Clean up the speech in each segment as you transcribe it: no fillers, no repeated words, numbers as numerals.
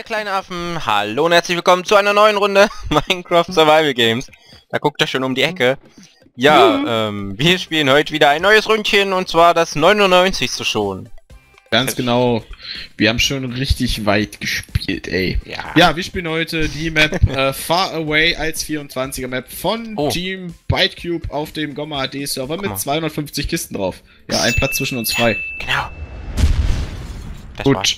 kleine Affen, hallo und herzlich willkommen zu einer neuen Runde Minecraft Survival Games. Da guckt er schon um die Ecke. Ja, wir spielen heute wieder ein neues Rundchen und zwar das 99. schon. Ganz genau. Wir haben schon richtig weit gespielt, ey. Ja, wir spielen heute die Map Far Away als 24er Map von Team Bytecube auf dem Gomma AD Server mit 250 Kisten drauf. Ja, ein Platz zwischen uns frei. Genau. Das Gut.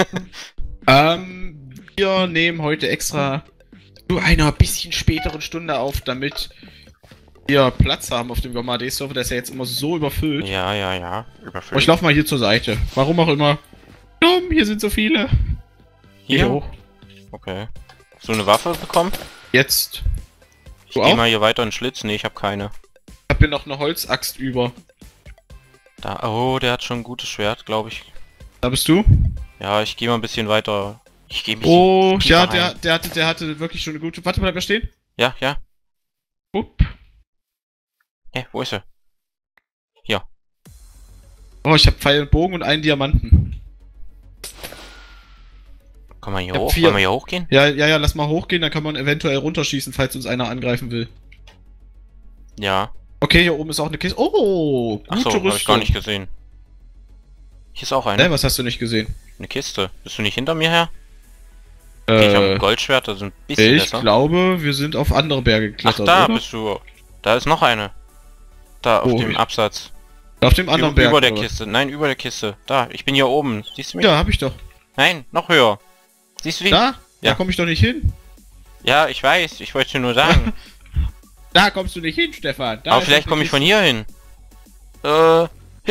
Wir nehmen heute extra zu einer bisschen späteren Stunde auf, damit wir Platz haben auf dem Gomma AD Server. Der ist ja jetzt immer so überfüllt. Ja, überfüllt. Oh, ich laufe mal hier zur Seite. Warum auch immer. Hier sind so viele. Hier hoch. Okay. Hast du eine Waffe bekommen? Jetzt. Ich geh mal hier weiter in den Schlitz. Nee, ich habe keine. Ich hab hier noch eine Holzaxt über. Da, oh, der hat schon ein gutes Schwert, glaube ich. Da bist du? Ja, ich gehe mal ein bisschen weiter. Ich gehe mich. Oh, ja, der hatte wirklich schon eine gute. Warte, bleib mal stehen. Ja. Upp. Hä, wo ist er? Hier. Oh, ich hab Pfeil und Bogen und einen Diamanten. Kann man hier hoch? Kann man hier hochgehen? Ja, lass mal hochgehen, dann kann man eventuell runterschießen, falls uns einer angreifen will. Ja. Okay, hier oben ist auch eine Kiste. Oh, gute Rüstung. Hab ich gar nicht gesehen. Hier ist auch eine. Was hast du nicht gesehen? Eine Kiste. Bist du nicht hinter mir her? Okay, ich habe ein Goldschwert, das ist ein bisschen besser. Ich glaube, wir sind auf andere Berge geklettert, da oder? bist du. Da ist noch eine. Da, auf dem Absatz. Auf dem anderen Berg, über der Kiste. Nein, über der Kiste. Da, ich bin hier oben. Siehst du mich? Ja, hab ich doch. Nein, noch höher. Siehst du die? Da? Ja. Da komme ich doch nicht hin. Ja, ich weiß. Ich wollte dir nur sagen. Da kommst du nicht hin, Stefan. Da aber vielleicht komme ich von hier hin. Ja,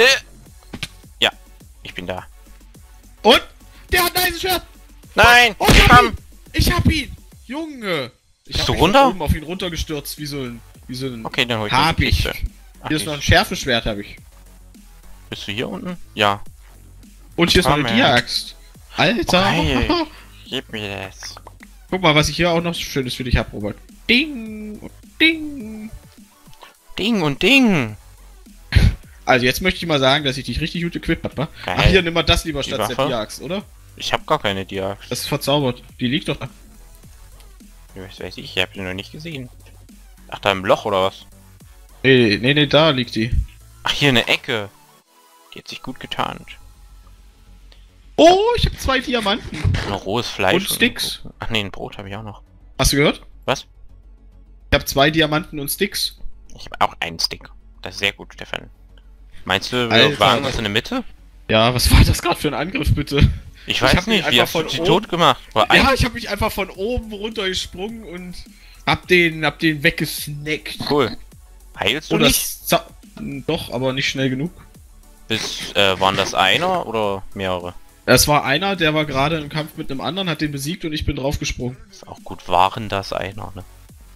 ich bin da. Und? Der hat ein Eisenschwert! Nein! Oh, ich hab ihn! Junge! Bist du runter? Oben auf ihn runtergestürzt, wie so ein... Okay, dann hol ich Hab die ich. Kiste. Hier ist noch ein Schärfeschwert, habe ich. Bist du hier unten? Ja. Und hier ist noch eine Dia-Axt. Alter! Okay. Gib mir das. Guck mal, was ich hier auch noch Schönes für dich hab, Robert. Ding! Und Ding! Ding und Ding! Also jetzt möchte ich mal sagen, dass ich dich richtig gut equipped hab, wa? Ach, hier, nimm mal das lieber statt der Dia-Axt, oder? Ich hab gar keine Dia-Axt. Das ist verzaubert. Die liegt doch da. Was weiß ich hab die noch nicht gesehen. Ach, da im Loch oder was? Nee, da liegt die. Ach, hier eine Ecke. Die hat sich gut getarnt. Oh, ich habe 2 Diamanten. Noch rohes Fleisch. Und Sticks. Ach nee, ein Brot habe ich auch noch. Hast du gehört? Was? Ich habe 2 Diamanten und Sticks. Ich habe auch einen Stick. Das ist sehr gut, Stefan. Meinst du, wir wagen was in der Mitte? Ja, was war das gerade für ein Angriff, bitte? Ich weiß nicht, wie hast du sie tot gemacht? Ja, ich habe mich einfach von oben runtergesprungen und hab den weggesnackt. Cool. Heilst du nicht? Doch, aber nicht schnell genug. Waren das einer oder mehrere? Es war einer, der war gerade im Kampf mit einem anderen, hat den besiegt und ich bin draufgesprungen. Ist auch gut, waren das einer, ne?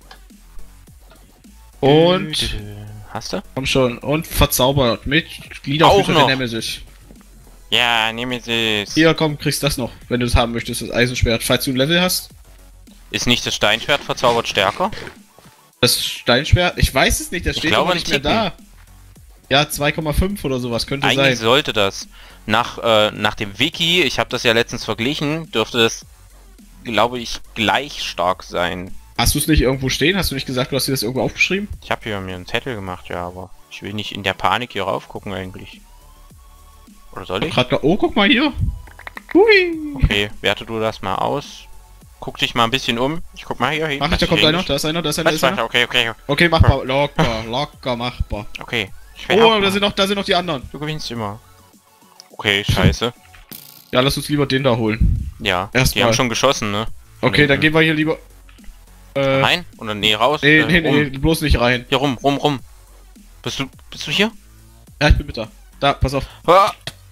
Und... Hast du? Komm schon, und verzaubert mit Gliederfüßer der Nemesis. Ja, Nemesis. Hier, komm, kriegst das noch, wenn du es haben möchtest, das Eisenschwert, falls du ein Level hast. Ist nicht das Steinschwert verzaubert stärker? Das Steinschwert? Ich weiß es nicht, das steht aber nicht mehr da. Ja, 2,5 oder sowas könnte sein. Eigentlich sollte das. Nach dem Wiki, ich habe das ja letztens verglichen, dürfte das, glaube ich, gleich stark sein. Hast du es nicht irgendwo stehen? Hast du nicht gesagt, du hast dir das irgendwo aufgeschrieben? Ich habe hier mir einen Zettel gemacht, ja, aber ich will nicht in der Panik hier rauf gucken eigentlich. Oder soll ich? Oh, guck mal hier. Hui. Okay, werte du das mal aus. Guck dich mal ein bisschen um. Ich guck mal hier hin. Ach, da kommt einer, da ist einer. Okay. Okay, machbar. Locker machbar. Okay. Oh, da sind noch die anderen. Du gewinnst immer. Okay, scheiße. Ja, lass uns lieber den da holen. Ja, die haben schon geschossen, ne? Okay, dann gehen wir hier lieber... rein? Oder nee, raus? Nee, bloß nicht rein. Hier rum. Bist du hier? Ja, ich bin mit da. Da, pass auf. Ah.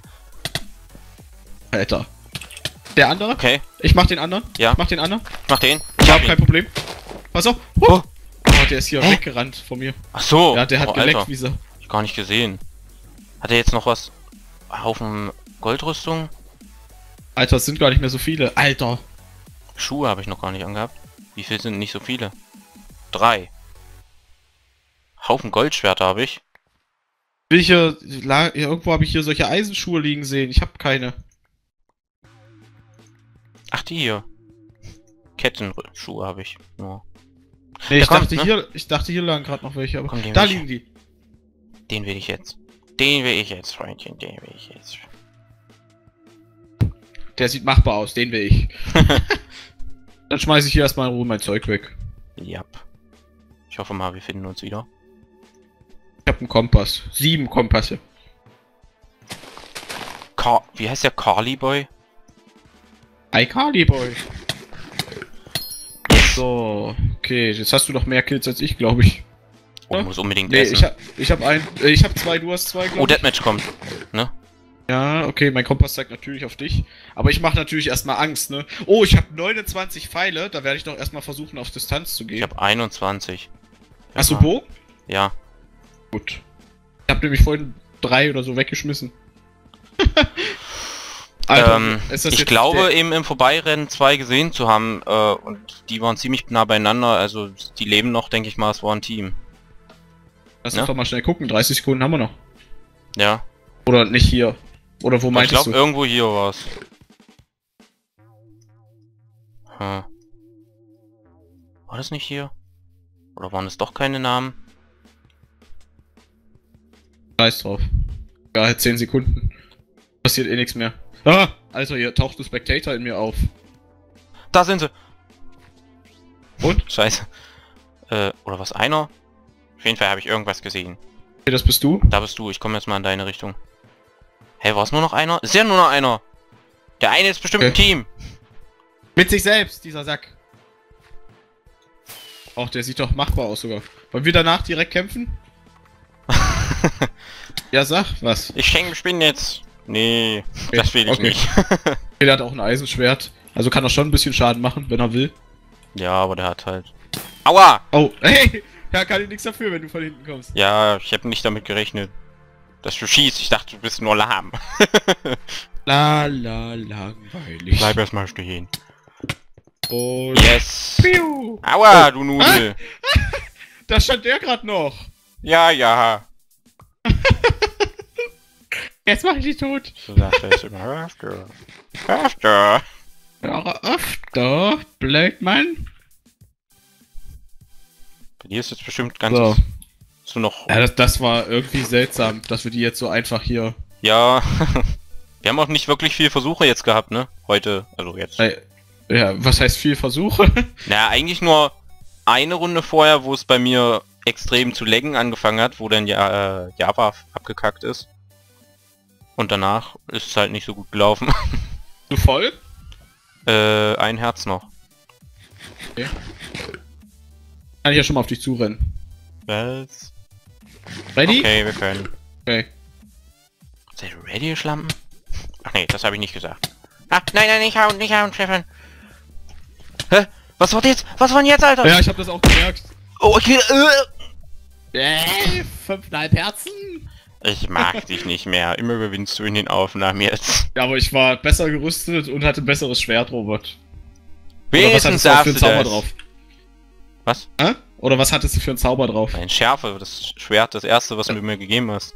Alter. Der andere? Okay. Ich mach den anderen. Ja. Mach den anderen. Mach den. Ich hab kein Problem. Pass auf. Oh, der ist hier weggerannt von mir. Ach so. Ja, der hat geleckt, Alter. wie so. Ich gar nicht gesehen. Hat er jetzt noch was? Haufen Goldrüstung? Alter, es sind gar nicht mehr so viele. Alter. Schuhe habe ich noch gar nicht angehabt. Wie viel sind nicht so viele? 3. Haufen Goldschwerter habe ich. Irgendwo habe ich hier solche Eisenschuhe liegen sehen. Ich habe keine. Ach, die hier. Kettenschuhe habe ich nur. Nee, Der ich dachte hier lagen gerade noch welche, aber Komm, da liegen die. Den will ich jetzt. Den will ich jetzt, Freundchen, den will ich jetzt. Der sieht machbar aus, den will ich. Dann schmeiße ich hier erstmal in Ruhe mein Zeug weg. Ja. Ich hoffe mal, wir finden uns wieder. Ich habe einen Kompass. 7 Kompasse. Wie heißt der? Carly Boy? iCarly Boy. So, okay, jetzt hast du noch mehr Kills als ich, glaube ich. Oh, muss unbedingt nee, essen. ich hab 2, du hast 2, glaube ich. Oh, Deathmatch kommt, ne? Ja, okay, mein Kompass zeigt natürlich auf dich. Aber ich mache natürlich erstmal Angst, ne? Oh, ich habe 29 Pfeile, da werde ich doch erstmal versuchen, auf Distanz zu gehen. Ich habe 21. Hast du Bogen? Ja. Gut. Ich habe nämlich vorhin 3 oder so weggeschmissen. Alter, ich glaube eben im Vorbeirennen 2 gesehen zu haben und die waren ziemlich nah beieinander, also die leben noch, denke ich mal, es war ein Team. Lass uns doch mal schnell gucken, 30 Sekunden haben wir noch. Ja. Oder nicht hier. Oder wo meinst du? Ich glaube irgendwo hier war's. Hm. War das nicht hier? Oder waren es doch keine Namen? Scheiß drauf. Ja, 10 Sekunden. Passiert eh nichts mehr. Ah! Alter, hier taucht der Spectator in mir auf. Da sind sie! Und? Scheiße. Oder was, einer? Auf jeden Fall habe ich irgendwas gesehen. Okay, das bist du? Da bist du, ich komme jetzt mal in deine Richtung. Hey, war es nur noch einer? Ist ja nur noch einer! Der eine ist bestimmt ein Team! Mit sich selbst, dieser Sack. Auch der sieht doch machbar aus sogar. Wollen wir danach direkt kämpfen? Ja, sag, was? Ich bin jetzt. Nee, okay, das will ich nicht. Der hat auch ein Eisenschwert. Also kann er schon ein bisschen Schaden machen, wenn er will. Ja, aber der hat halt... Aua! Oh, hey! Ja, kann ich nichts dafür, wenn du von hinten kommst. Ja, ich habe nicht damit gerechnet, dass du schießt. Ich dachte, du bist nur lahm. Langweilig. Bleib erstmal stehen. Und... Yes! Piu. Aua, du Nudel! Ah. Da stand der gerade noch. Ja, ja. Jetzt mach ich dich tot. Du sagst jetzt immer öfter. Öfter. Ja, öfter. Blödmann. Bei dir ist jetzt bestimmt ganz... So noch... Ja, das war irgendwie seltsam, dass wir die jetzt so einfach hier... Ja. Wir haben auch nicht wirklich viele Versuche jetzt gehabt, ne? Heute. Also jetzt. Ja, was heißt viel Versuche? Naja, eigentlich nur eine Runde vorher, wo es bei mir extrem zu laggen angefangen hat, wo dann Java abgekackt ist. Und danach ist es halt nicht so gut gelaufen. Du voll? Ein Herz noch. Okay. Kann ich ja schon mal auf dich zurennen. Was? Ready? Okay, wir können. Okay. Seid ihr ready, ihr Schlampen? Ach nee, das habe ich nicht gesagt. Ah, nein, nicht hauen, Stefan. Hä? Was war jetzt? Was war denn jetzt, Alter? Ja, ich habe das auch gemerkt. Oh, okay. 5,5 Herzen? Ich mag dich nicht mehr. Immer gewinnst du in den Aufnahmen jetzt. Ja, aber ich war besser gerüstet und hatte ein besseres Schwert, Robert. Wenigstens darfst du Zauber das. drauf? Was? Hä? Oder was hattest du für einen Zauber drauf? Ein Schärfe, das Schwert, das erste, was du mir gegeben hast.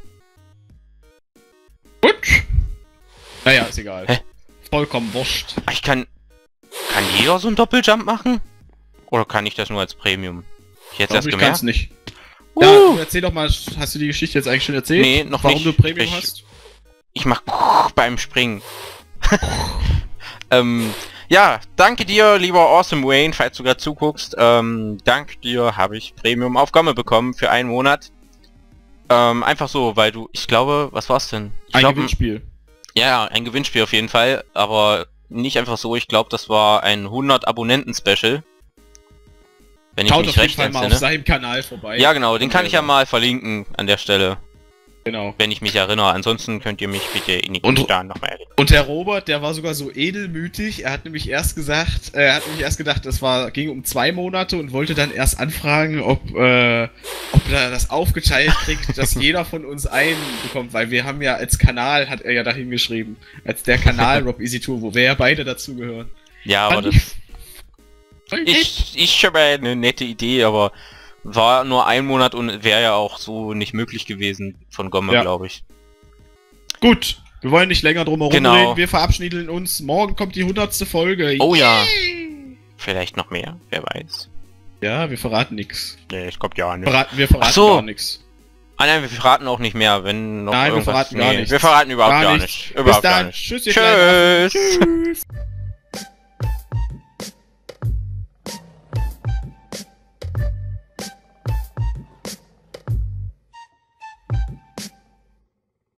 Gut. Naja, ist egal. Hä? Vollkommen wurscht. Ich kann jeder so einen Doppeljump machen? Oder kann ich das nur als Premium? Ich hätte erst gemerkt. Ich kann's nicht. Ja, erzähl doch mal, hast du die Geschichte jetzt eigentlich schon erzählt? Nee, noch warum nicht. Du Premium hast? Ich mach beim Springen. Ja, danke dir, lieber Awesome Wayne, falls du gerade zuguckst. Dank dir habe ich Premium auf Gomme bekommen für einen Monat. Einfach so, weil du, ich glaube, was war's denn? Ein Gewinnspiel. Ja, ein Gewinnspiel auf jeden Fall, aber nicht einfach so, ich glaube, das war ein 100 Abonnenten-Special. Wenn ich mich recht entsinne. Mal auf seinem Kanal vorbei. Ja genau, den kann ich ja mal verlinken an der Stelle. Genau. Wenn ich mich erinnere. Ansonsten könnt ihr mich bitte in die Kommentare nochmal erinnern. Und der Robert, der war sogar so edelmütig. Er hat nämlich erst gesagt, gedacht, ging um 2 Monate und wollte dann erst anfragen, ob er das aufgeteilt kriegt, dass jeder von uns einen bekommt, weil wir haben ja als Kanal, hat er ja dahin geschrieben, als der Kanal Rob Easy Tour, wo wir ja beide dazugehören. Ja, aber das ist schon mal eine nette Idee, aber war nur ein Monat und wäre ja auch so nicht möglich gewesen von Gomme, glaube ich. Gut, wir wollen nicht länger drum herum reden, wir verabschieden uns. Morgen kommt die 100. Folge. Oh ja. vielleicht noch mehr, wer weiß. Ja, wir verraten nichts. Nee, es kommt ja nicht. Wir verraten gar nichts. Ah nein, wir verraten auch nicht mehr, wenn noch Nein, irgendwas... wir verraten gar nichts. Wir verraten überhaupt gar nichts. Bis dann. Tschüss, ihr Kleinen. Tschüss.